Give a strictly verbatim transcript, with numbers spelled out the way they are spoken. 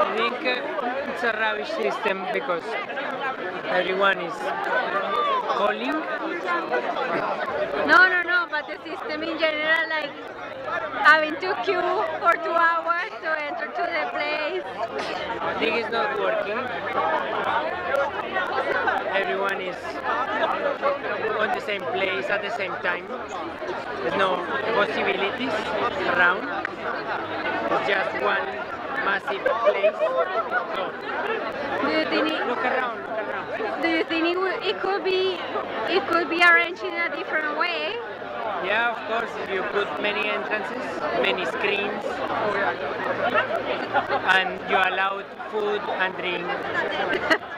I think uh, it's a rubbish system because everyone is calling. No, no, no, but the system in general, like having to queue for two hours to enter to the place. I think it's not working. Everyone is on the same place at the same time. There's no possibilities around. It's just one massive place. So, Do you think it, look around, look around. do you think it, would- it could be it could be arranged in a different way? Yeah, of course, if you put many entrances, many screens, and you allowed food and drink